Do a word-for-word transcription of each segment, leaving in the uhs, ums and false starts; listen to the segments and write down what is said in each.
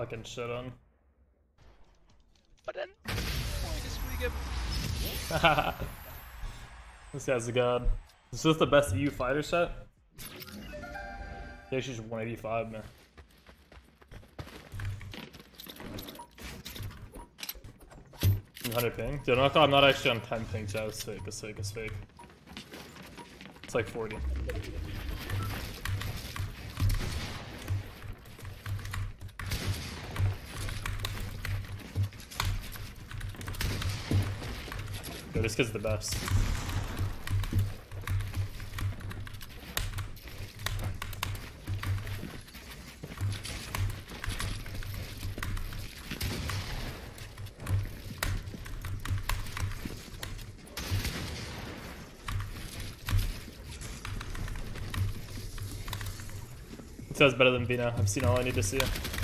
fucking shit on. But then, oh, I just really good. This guy's a god. Is this the best E U fighter set? Yeah, she's one eighty-five, man. one hundred ping? Dude, I'm not, I'm not actually on ten ping, chat. It's fake, it's fake, it's fake. It's like forty. Yo, this kid's the best. It sounds better than Vina. I've seen all I need to see.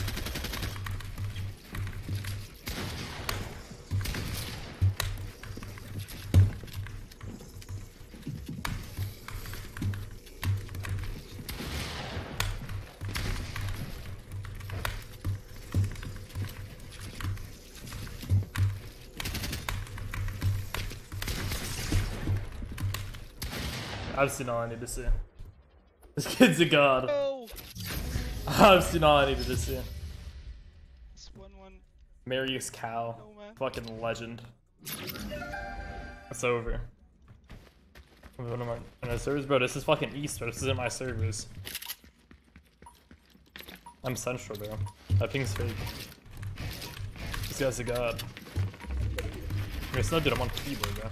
I've seen all I need to see. This kid's a god. Oh. I've seen all I needed to see. It's one one. Marius Cal. No, man. Fucking legend. It's over. What am I? On my servers? Bro, this is fucking East, bro. This isn't my servers. I'm Central, bro. That ping's fake. This guy's a god. It's not, dude, I'm on keyboard, bro.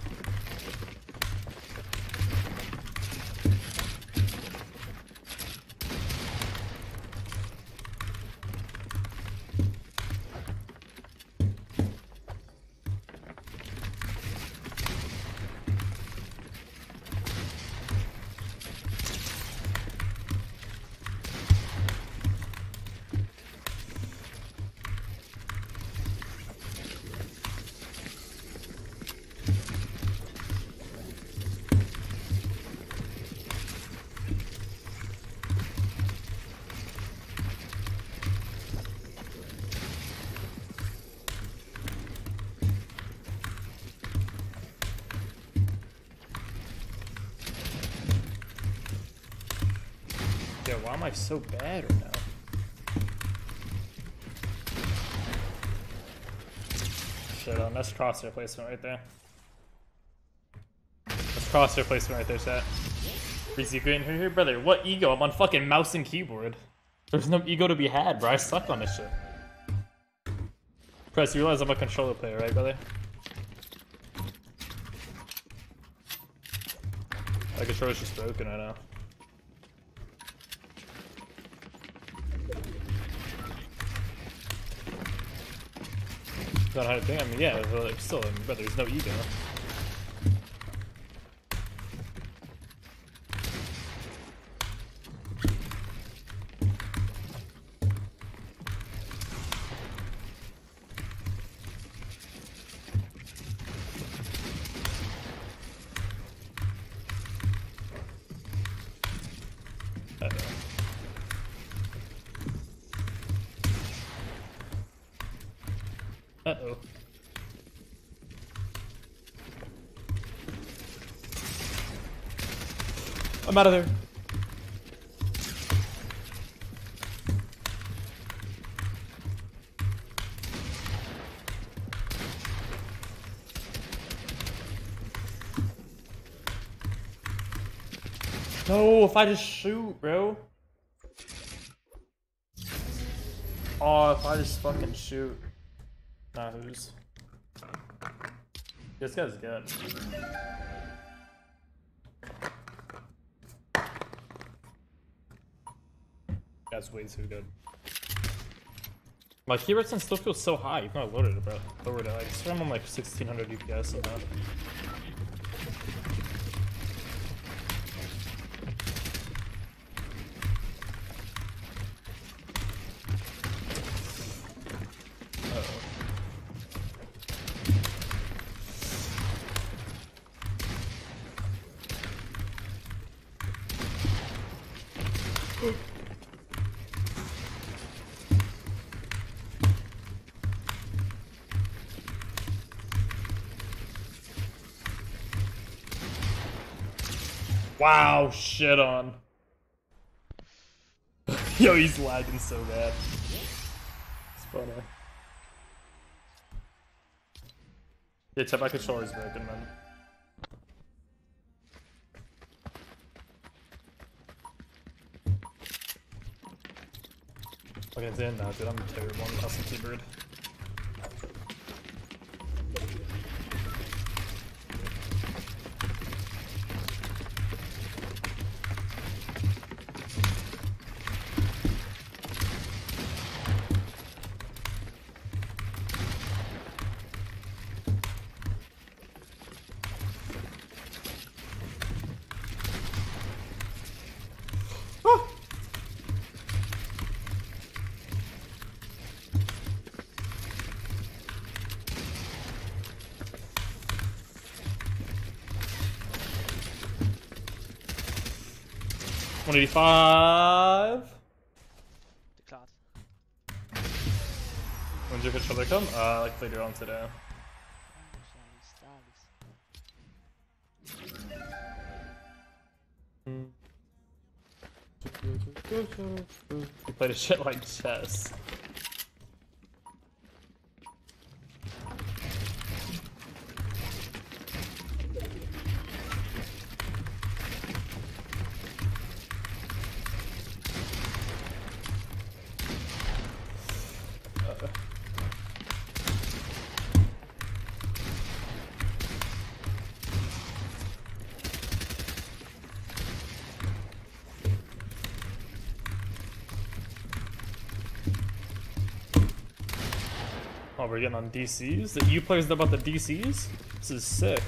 Yeah, why am I so bad right now? Shit on, that's crosshair placement right there. That's crosshair placement right there, chat. Breezy Green, here, here, brother. What ego? I'm on fucking mouse and keyboard. There's no ego to be had, bro. I suck on this shit. Press, you realize I'm a controller player, right, brother? My controller's just broken right now. Not how to think. I mean, yeah, but like, still, I mean, but there's no ego. Uh-oh. Uh-oh. I'm out of there. No, if I just shoot, bro. Oh, if I just fucking shoot. Nah, who's? This guy's good. That's way too good. My key resistance still feels so high, even though I loaded it, bro. Lowered it. I swear I'm on like sixteen hundred U P S somehow. Wow, shit on. Yo, he's lagging so bad. It's funny. Yeah, check my controller's broken, man. Okay, it's in now, dude. I'm terrible on mouse and keyboard. one eighty-five. Declared. When's your controller come? Uh, like later on today. You played a shit like chess. Oh, we're getting on D Cs? The U players know about the D Cs? This is sick.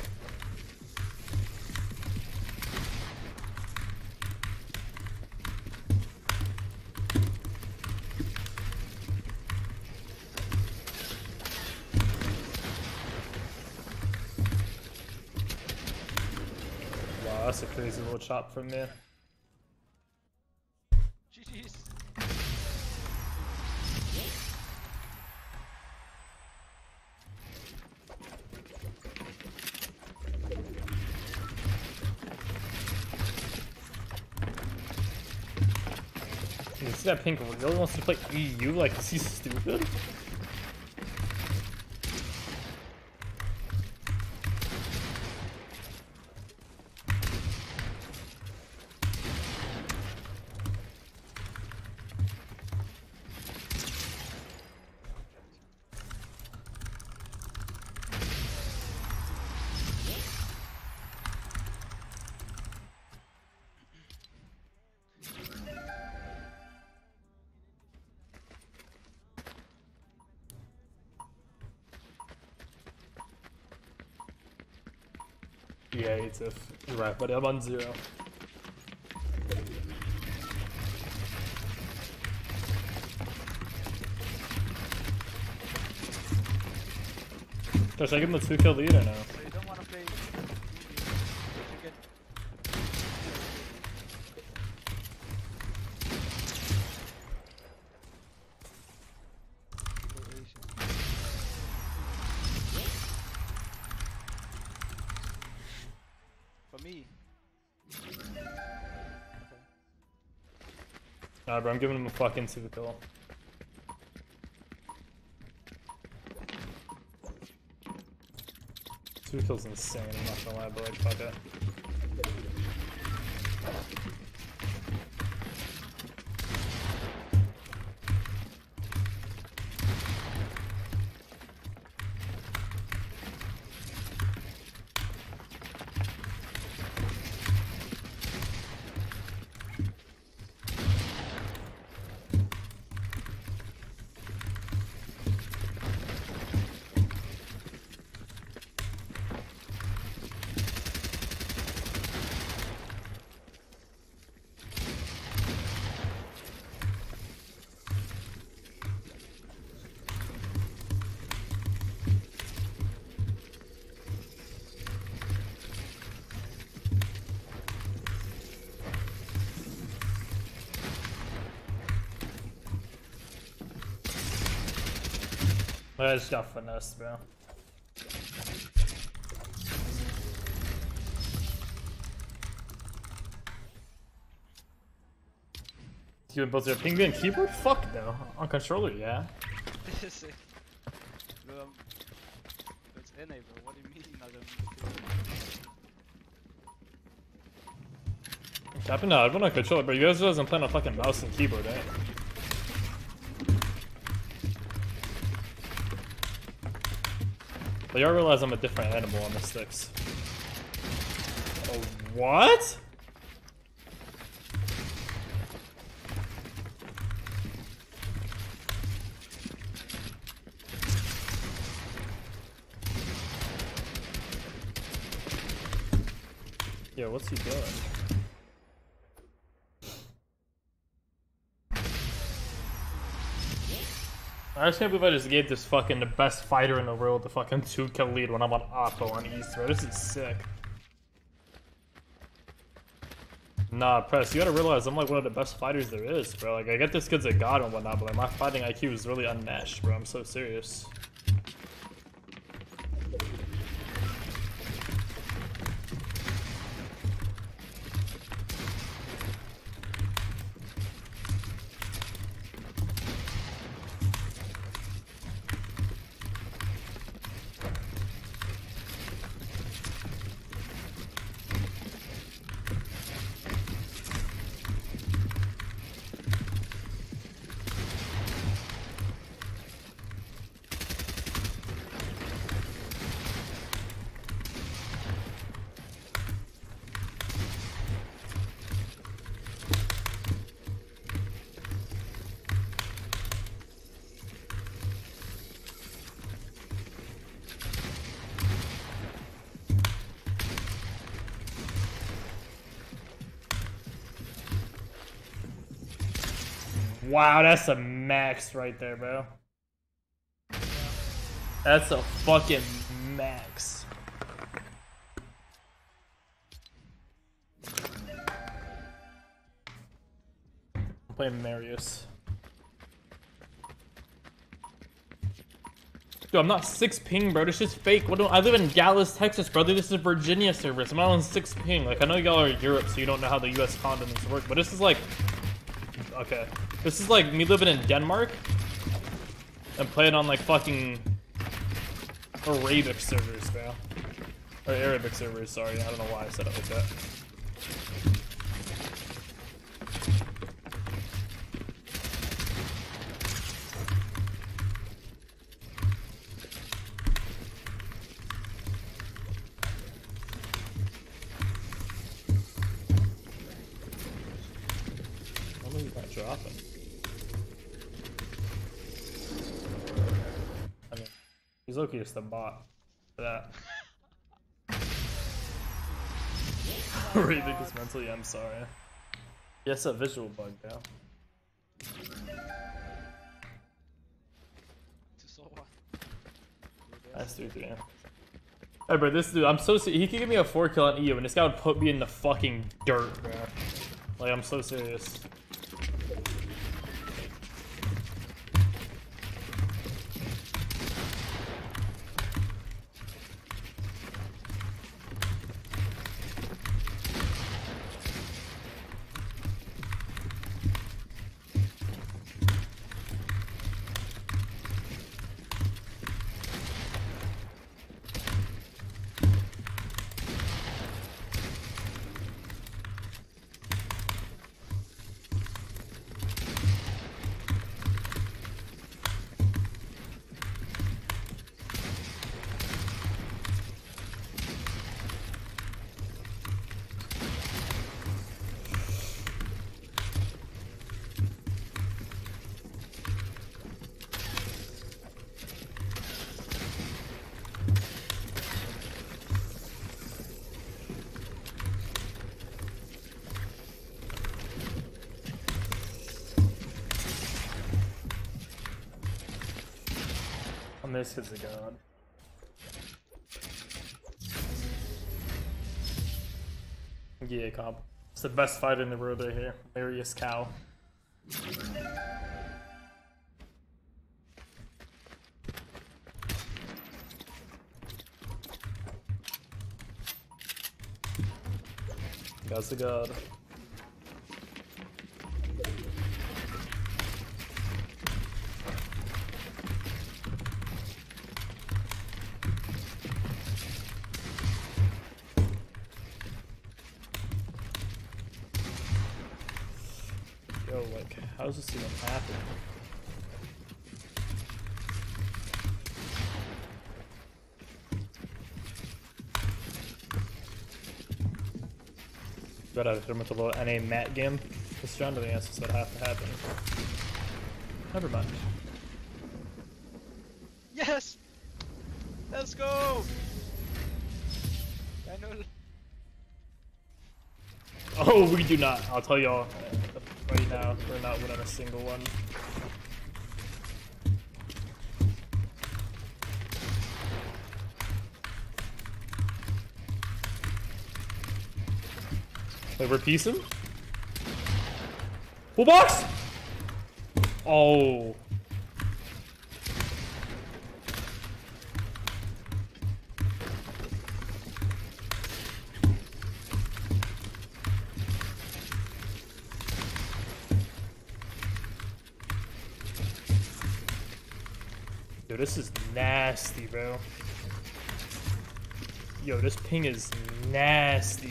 Wow, that's a crazy little chop from me. G G's. You see that pink really wants to play E U? Like, is he stupid? Yeah, it's if you're right, buddy. I'm on zero. Should I give him the two kill lead or no? So you don't want to play. You get for me. Okay. Nah, bro, I'm giving him a fucking two kill. Two kills insane, I'm not gonna lie, but like, fuck it. I just got finessed, bro. You and both your ping and keyboard? Fuck no. On controller, yeah. This is um, it's enable. What do you mean? I don't. Captain, no, everyone on controller, but you guys doesn't play on a fucking mouse and keyboard, eh? But y'all realize I'm a different animal on the sticks. Oh, what? Yo, what's he doing? I just can't believe I just gave this fucking the best fighter in the world the fucking two kill lead when I'm on Oppo on East, bro. This is sick. Nah, Press, you gotta realize I'm like one of the best fighters there is, bro. Like, I get this kid's a god and whatnot, but like my fighting I Q is really unmatched, bro. I'm so serious. Wow, that's a max right there, bro. That's a fucking max. I'm playing Marius. Dude, I'm not six ping, bro. This shit's fake. What do I live in Dallas, Texas, brother? This is Virginia servers. I'm not on six ping. Like, I know y'all are Europe, so you don't know how the U S continents work, but this is like, okay. This is like me living in Denmark and playing on like fucking Arabic servers, bro. Or Arabic servers, sorry. I don't know why I said it like that. What are you not dropping? I mean, he's lucky just a bot for that. Arabic is mentally, I'm sorry. Yes, a visual bug, yeah. That's three three. Hey, bro, this dude, I'm so serious. He could give me a four kill on E U, and this guy would put me in the fucking dirt, bro. Like, I'm so serious. This is a god. Yeah, comp. It's the best fight in the world right here. Marius Cow. God's a god. Yo, like, how does this even happen? Better hit him with a little N A mat game. This round of the answers that have to happen. Never mind. Yes! Let's go! I know. Oh, we do not. I'll tell y'all right now, we're not winning a single one. Wait, we're piecing? Full box! Oh. Dude, this is nasty, bro. Yo, this ping is nasty.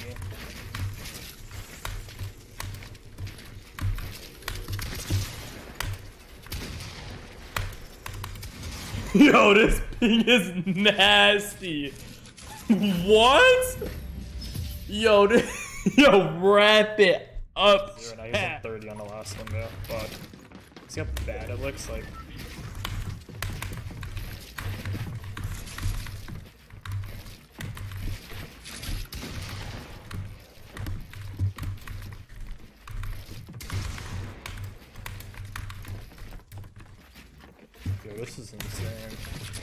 Yo, this ping is nasty. What? Yo, this, yo, wrap it up. Zero, now he's on thirty on the last one, bro. Fuck. See how bad it looks like. Yo, this is insane.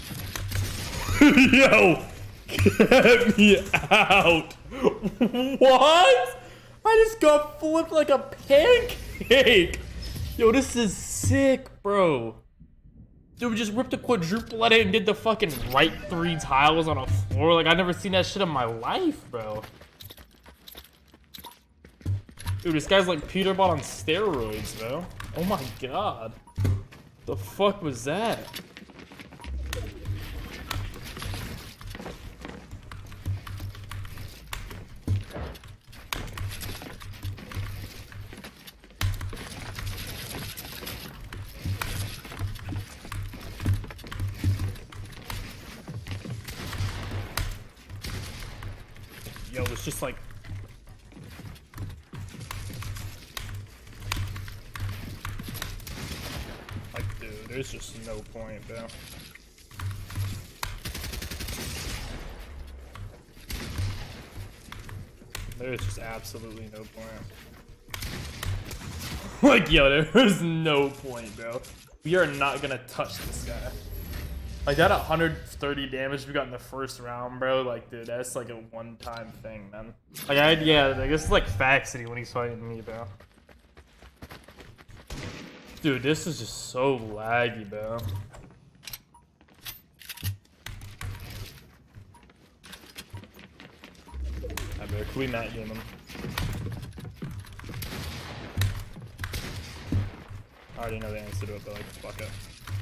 Yo! Get me out! What? I just got flipped like a pancake! Yo, this is sick, bro. Dude, we just ripped a quadruple at it and did the fucking right three tiles on a floor. Like, I've never seen that shit in my life, bro. Dude, this guy's like Peterbot on steroids, bro. Oh my god. The fuck was that? Yo, it's just like Like, dude, there's just no point, bro. There's just absolutely no point. Like, yo, there's no point, bro. We are not gonna touch this guy. Like, that one hundred thirty damage we got in the first round, bro. Like, dude, that's like a one-time thing, man. Like, I, yeah, like, this is like Faxity when he's fighting me, bro. Dude, this is just so laggy, bro. I better, can we mat game him? I already know the answer to it, but like, fuck it.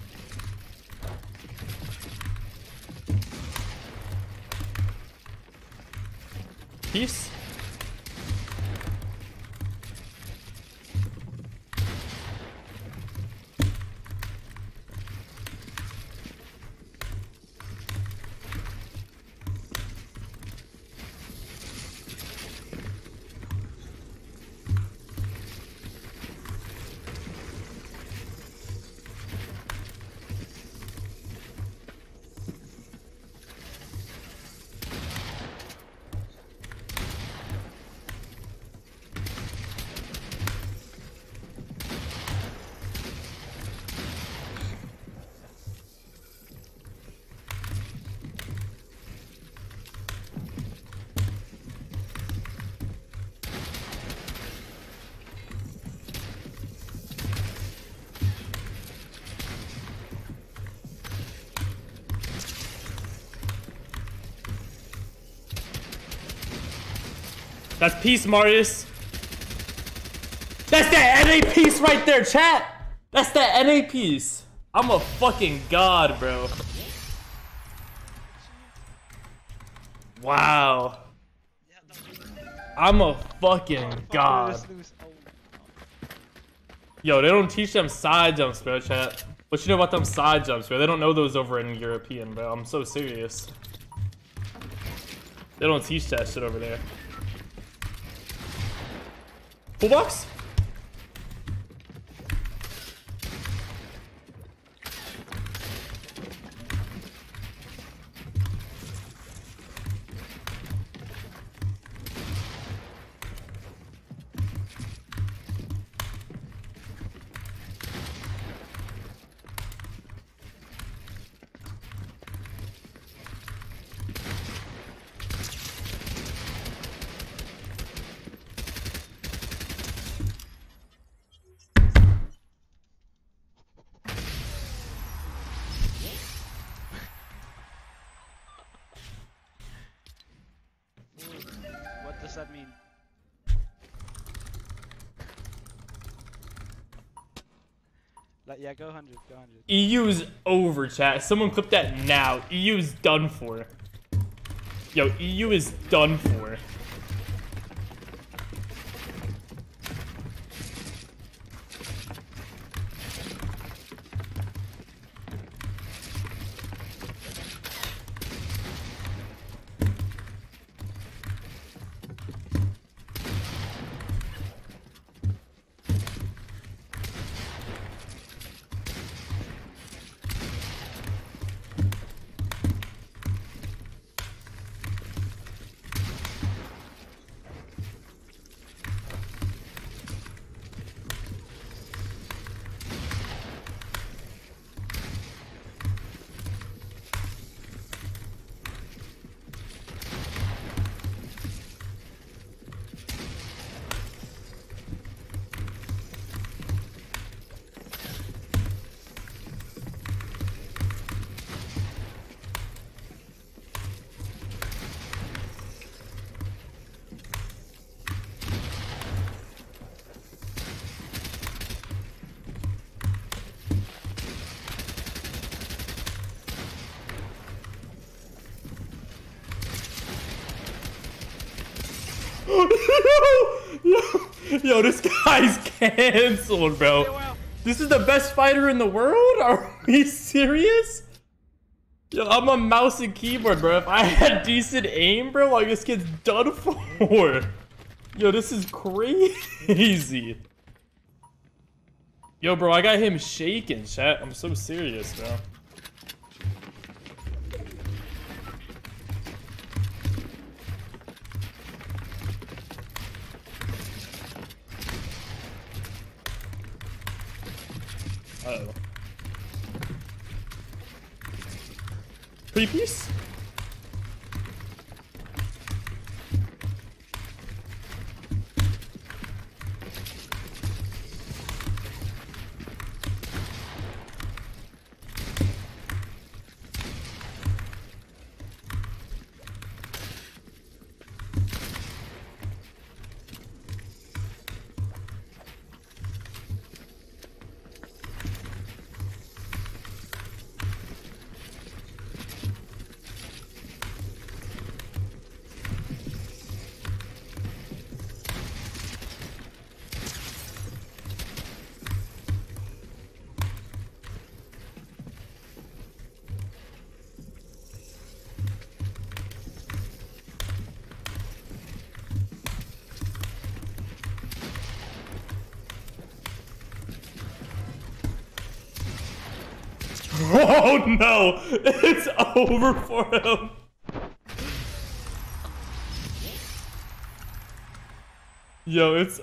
Peace. That's peace, Marius. That's that N A piece right there, chat. That's that N A piece. I'm a fucking god, bro. Wow. I'm a fucking god. Yo, they don't teach them side jumps, bro, chat. What you know about them side jumps, bro? They don't know those over in European, bro. I'm so serious. They don't teach that shit over there. Full box? What does that mean? Like, yeah, go one hundred, go one hundred. E U's over, chat. Someone clip that now. E U's done for. Yo, E U is done for. yo, yo, this guy's canceled, bro. This is the best fighter in the world? Are we serious? Yo, I'm a mouse and keyboard, bro. If I had decent aim, bro, like this kid's done for. Yo, this is crazy. Yo, bro, I got him shaking, chat. I'm so serious, bro. Uh-oh. Pre-piece? Oh no! It's over for him! Yo, it's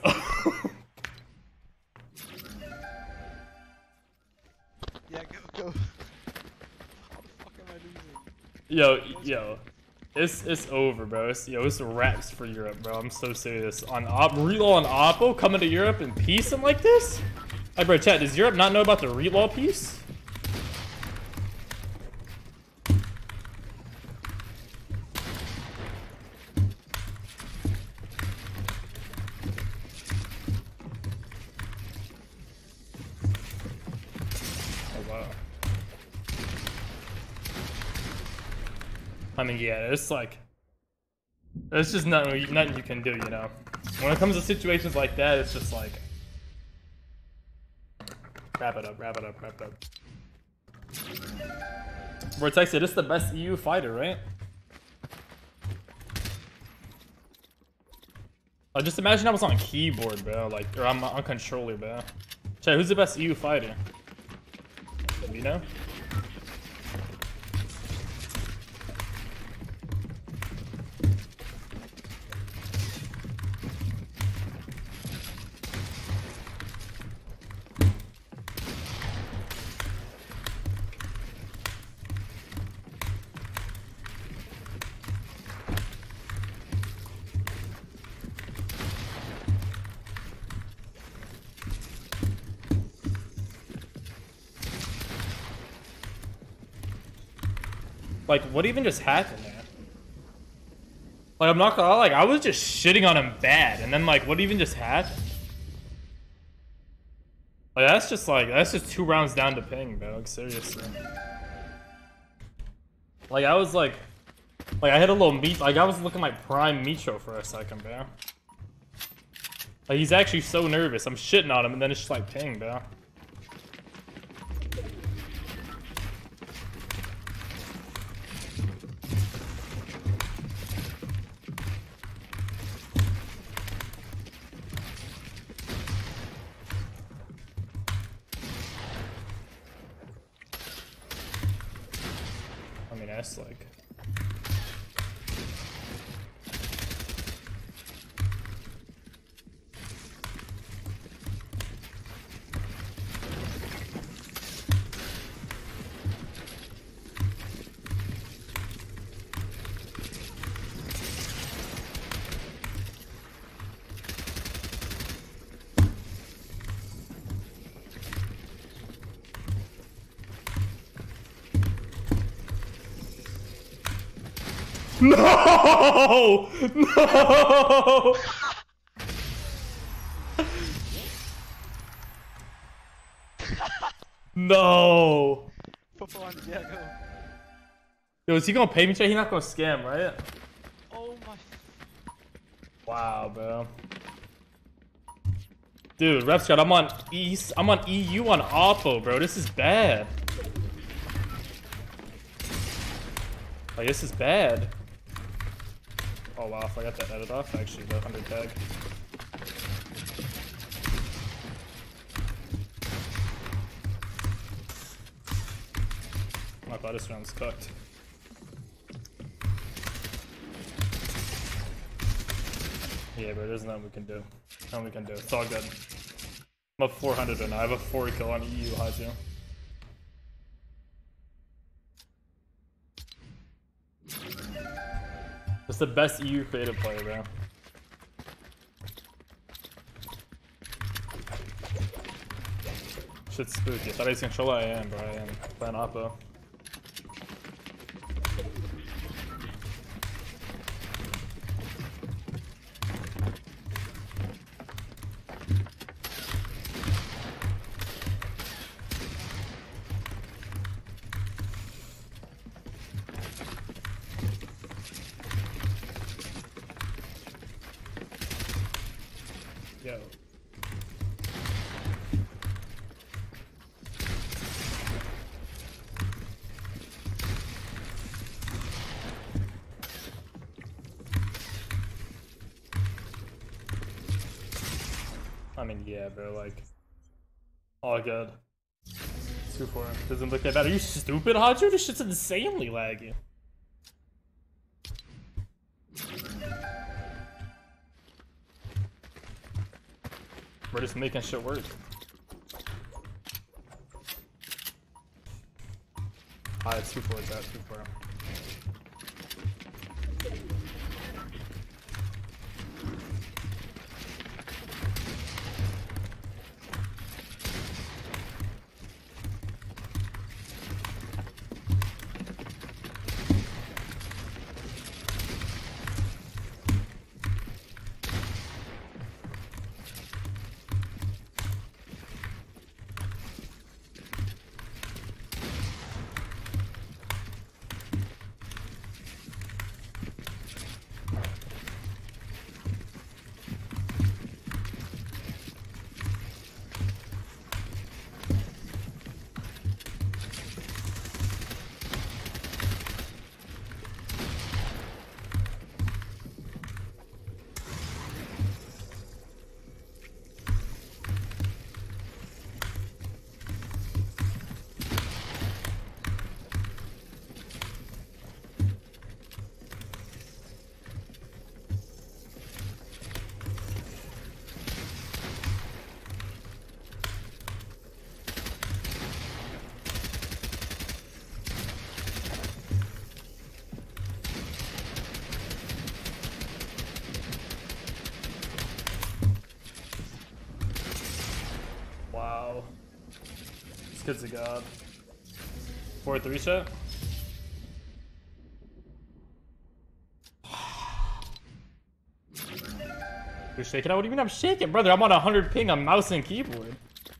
Yeah, go, go. How the fuck am I losing? Yo, yo. It's it's over, bro. It's, yo, it's wraps for Europe, bro. I'm so serious. On op Relaw and Oppo coming to Europe in peace and like this? Hey, bro, chat, does Europe not know about the Relaw piece? I mean, yeah, it's like, it's just nothing, nothing you can do, you know? When it comes to situations like that, it's just like, Wrap it up, wrap it up, wrap it up. Vortex, it is the best E U fighter, right? I just imagine I was on keyboard, bro. Like, or I'm on controller, bro. Chat, who's the best E U fighter? Let me know. Like, what even just happened there? Like, I'm not gonna lie, like, I was just shitting on him bad, and then, like, what even just happened? Like, that's just, like, that's just two rounds down to ping, bro, like, seriously. Like, I was, like, like, I hit a little meat, like, I was looking like prime Mitro for a second, bro. Like, he's actually so nervous, I'm shitting on him, and then it's just, like, ping, bro. That's like No! No! No! Football on Diego. Yo, is he gonna pay me? He's not gonna scam, right? Oh my. Wow, bro. Dude, Repscott, I'm on East. I'm on E U on Oppo, bro. This is bad. Like, this is bad. Oh wow, I forgot that edit off actually, the one hundred tag. I thought this round's cooked. Yeah, bro, there's nothing we can do. Nothing we can do. It's all good. I'm up four hundred and I have a four kill on E U Haju. It's the best E U creative player, bro. Shit's spooky. I thought he was control I am, bro. I am playing Oppo. Yo. I mean, yeah, bro, like, all good. two four. Doesn't look that bad. Are you stupid, Haju? This shit's insanely laggy. We're just making shit work. Ah, it's two four, it's at two four. kid's a god. four three shot? You're shaking out? What do you mean I'm shaking, brother? I'm on one hundred ping on mouse and keyboard.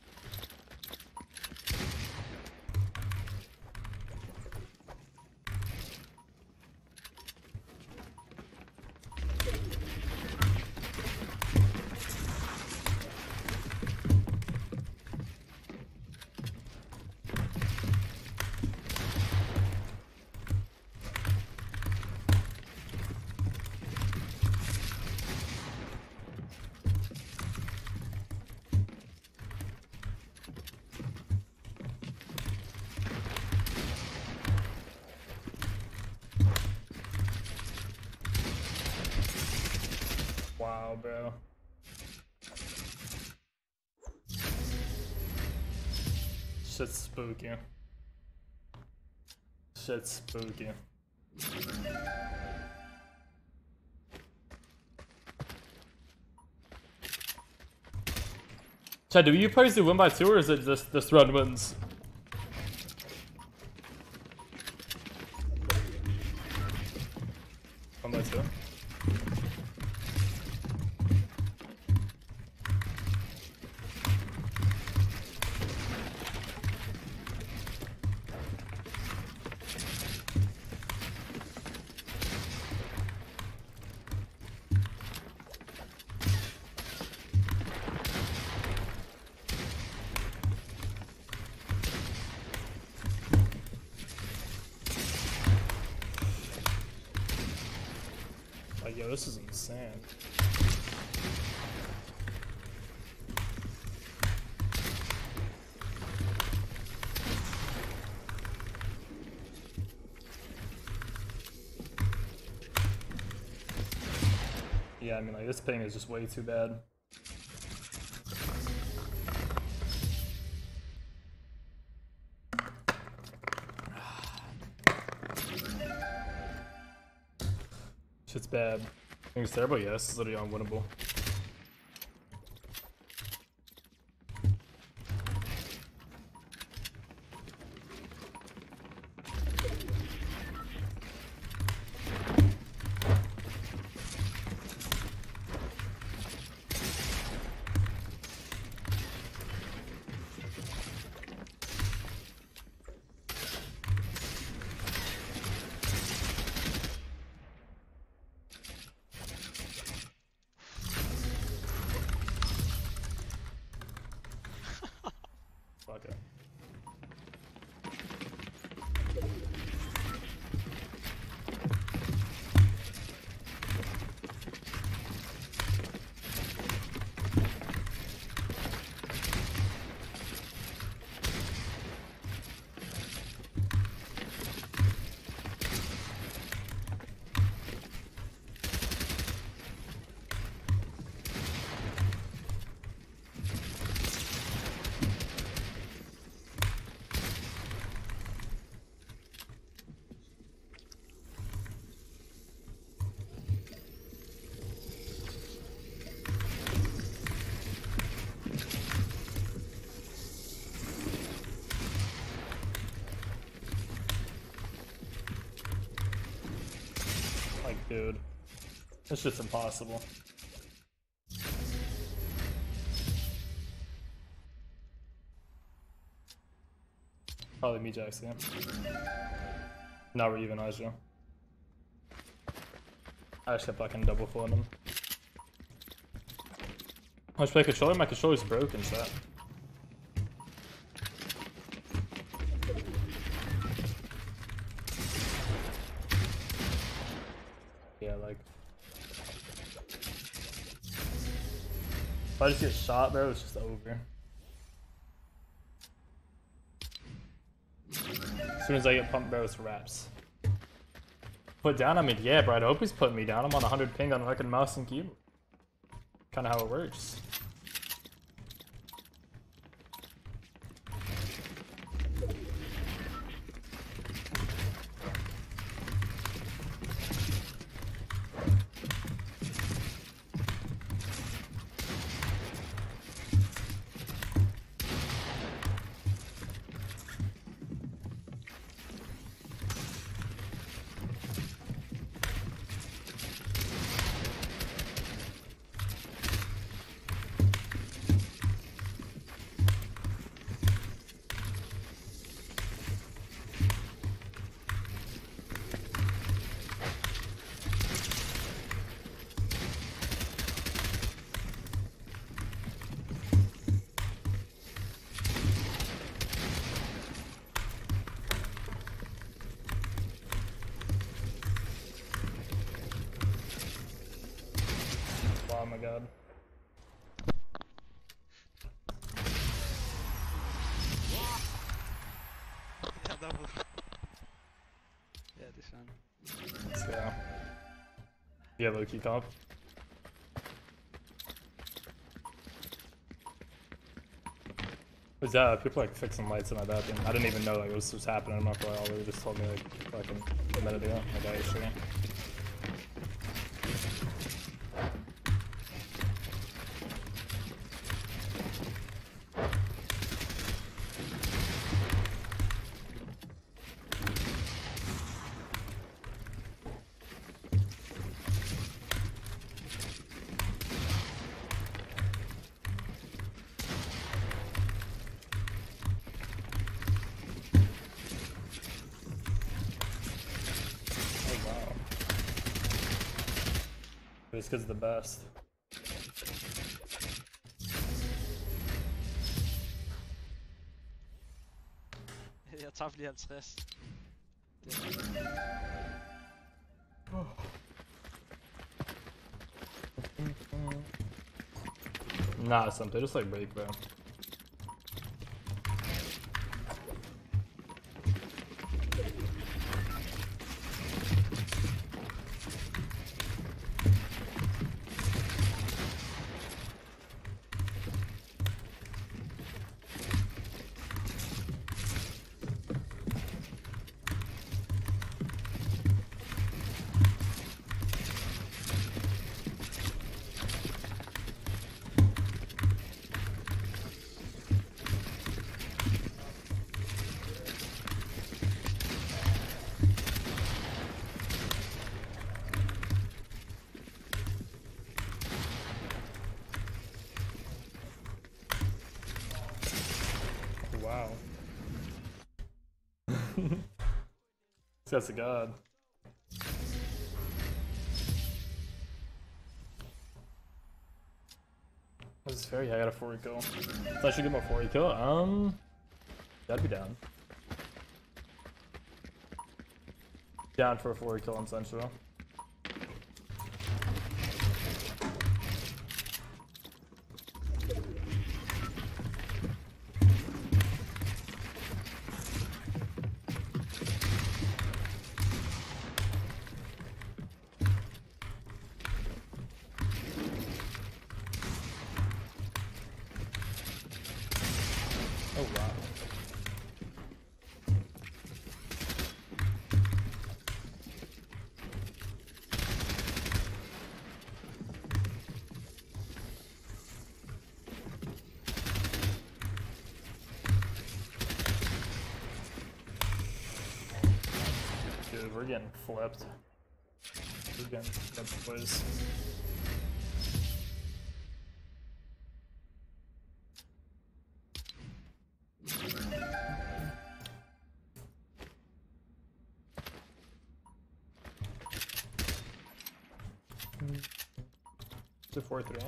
Wow, bro. Shit's spooky. Shit's spooky. Chad, do you plays do win by two or is it just this run wins? One by two. Like, yo, this is insane. Yeah, I mean, like, this ping is just way too bad. Shit's bad. I think it's terrible, yeah, this is literally unwinnable. Fuck it. Like, dude, this shit's impossible. Probably me, Jackson. Now we're even, Aja. I just kept fucking double pulling him. I should play controller? My controller's broken, chat. Yeah, like. If I just get shot, bro, it's just over. As soon as I get pumped, bro, it's wraps. Put down? I mean, yeah, bro, I hope he's putting me down. I'm on one hundred ping on fucking mouse and keyboard. Kinda how it works. my god. Ja, double. Ja, het is aan. Let's go. Yeah, low key comp. Was uh people like fixing lights in my bathroom? I didn't even know like this was happening. I'm not gonna lie, they just told me like fucking a minute ago. Like I actually. This kid's the best. Jeg tager lige halvtreds. Nah, something just like break, bro. Wow. That's a god. This is fair. Yeah, I got a four kill. So I should get my four kill. Um, that'd be down. Down for a four kill on Central. Oh wow. Dude, we're getting flipped. We're getting flipped, boys. To four three.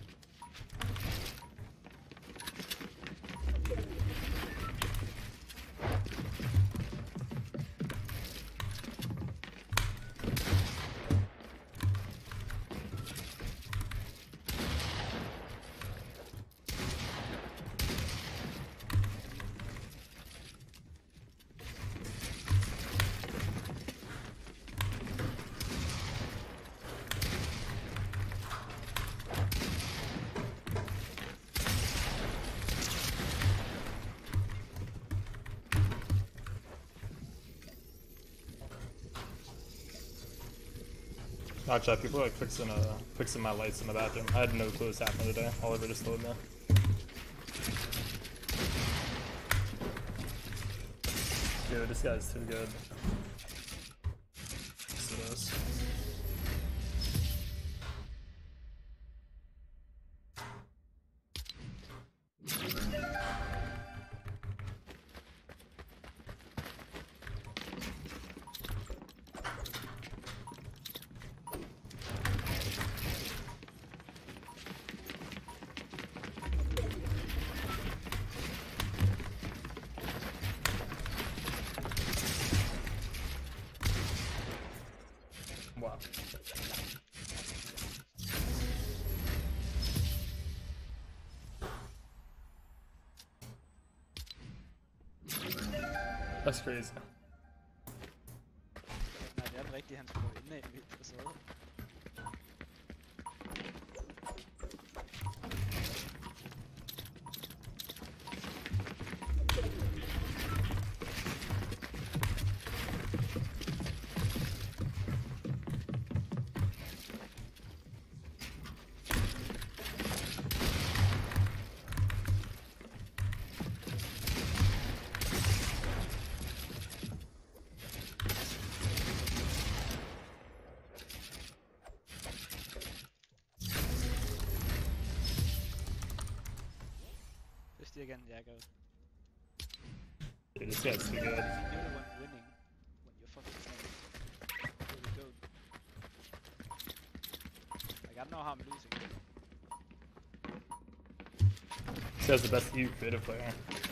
Not chat, people are like fixing uh fixing my lights in the bathroom. I had no clue what's happening today. Oliver just told me. Dude, this guy's too good. Yes, it is. That's crazy. Nej, det er det rigtigt, han skulle indad midt og så. Again, yeah, go. Dude, this guy's too good. You're the one winning when you're fucking really good. Like, I don't know how I'm losing. This guy's the best E U creative player.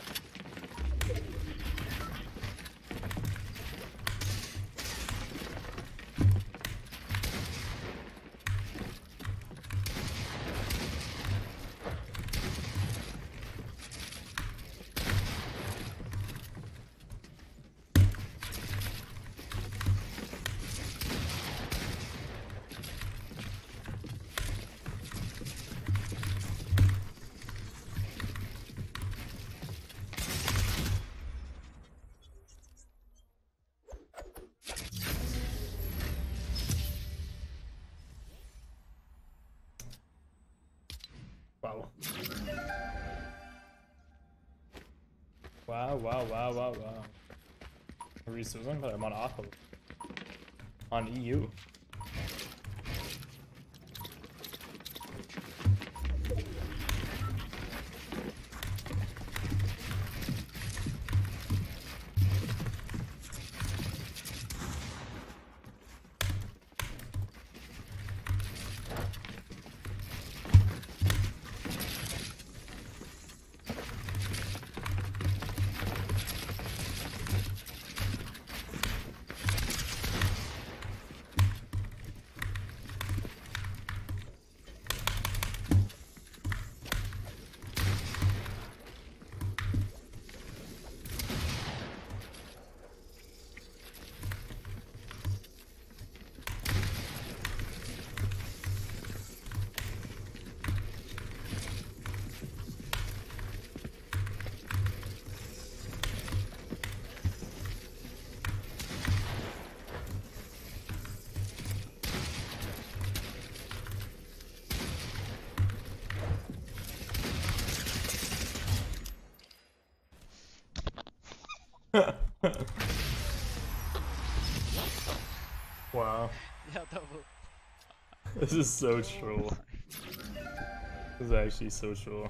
Wow. Wow, wow, wow, wow, wow. Resuing, but I'm on Aqua. On E U. Wow. Yeah, double. This is so true. This is actually so true.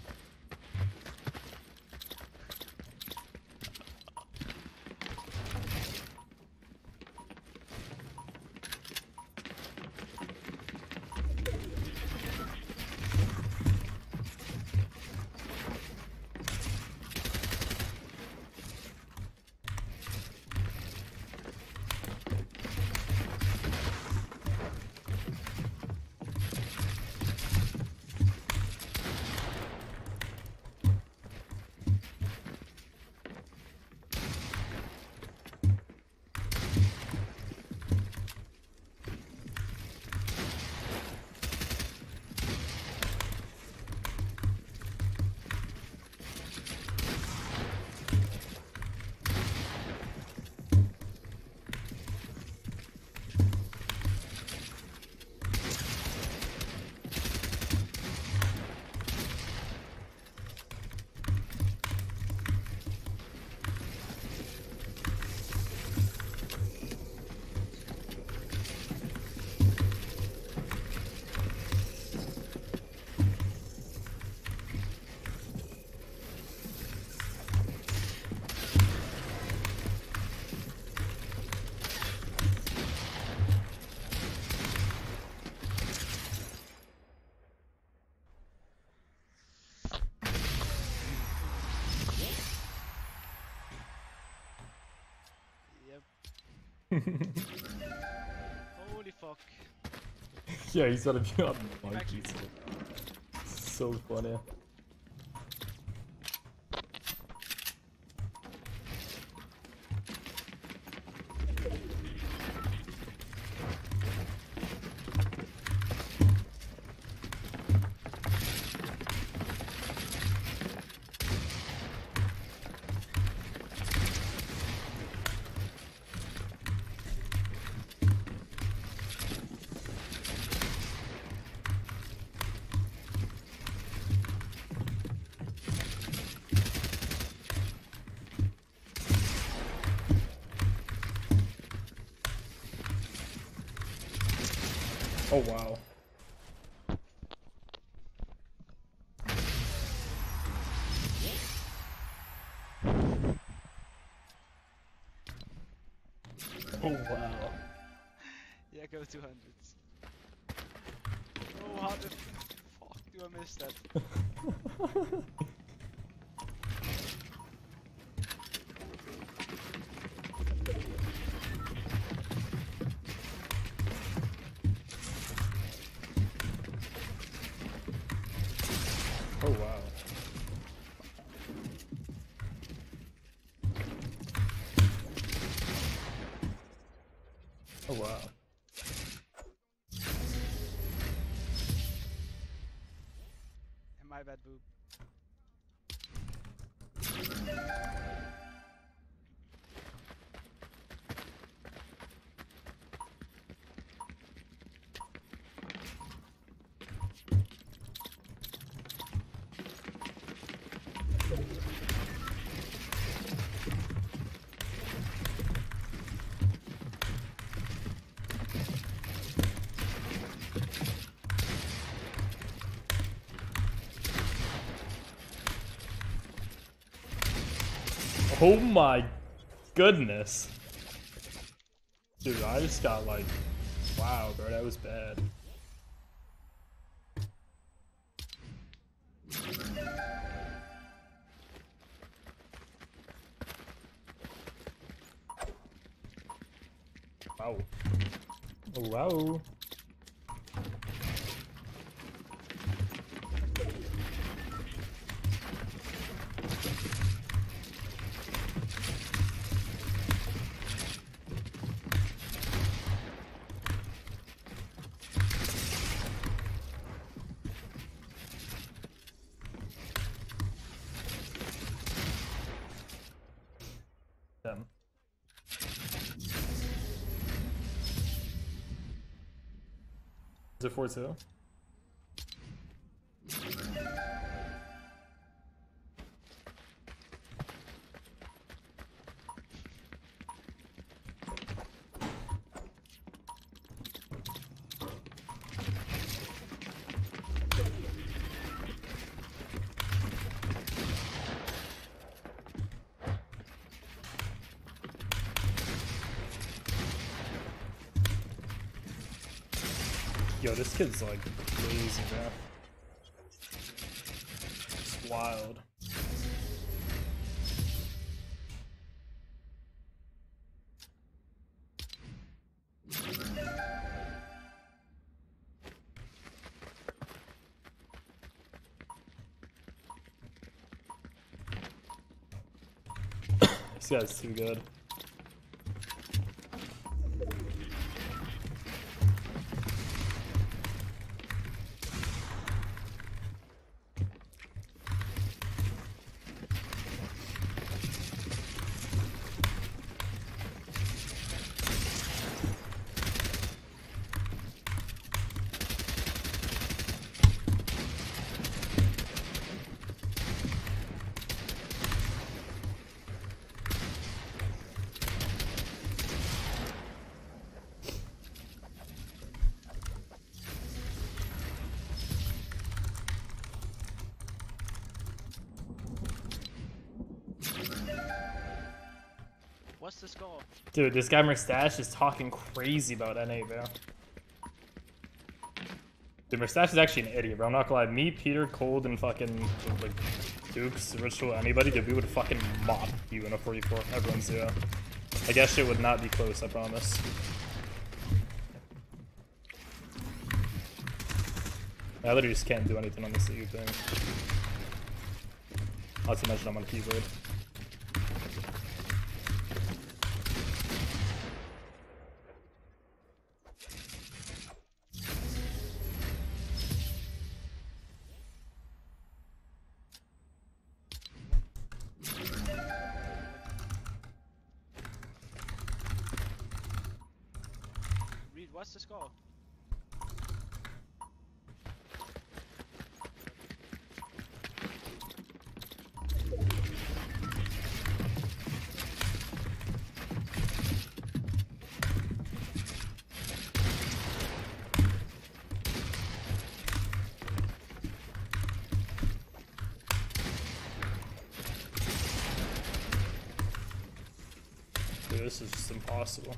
Holy fuck. Yeah, he's gotta be on monkeys. So funny. Oh wow. Oh wow. Yeah, go two hundreds. Oh, how the fuck do I miss that? Oh wow. Oh wow. My bad, boob. Oh my goodness. Dude, I just got like, wow, bro, that was bad. Wow. Oh, wow. Them. Is it four two? Yo, this kid's like crazy, man. It's wild. This guy's too good. What's the score? Dude, this guy Mustache is talking crazy about N A, bro. Dude, Mustache is actually an idiot, bro. I'm not gonna lie. Me, Peter, Cold, and fucking like Dukes, Ritual, anybody, dude, we would fucking mop you in a forty-four. Everyone's zero. I guess shit would not be close, I promise. I literally just can't do anything on this E U thing. Not to mention I'm on keyboard. Reed, what's the score? this is just impossible.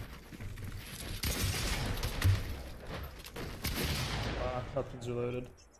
Nothing's reloaded.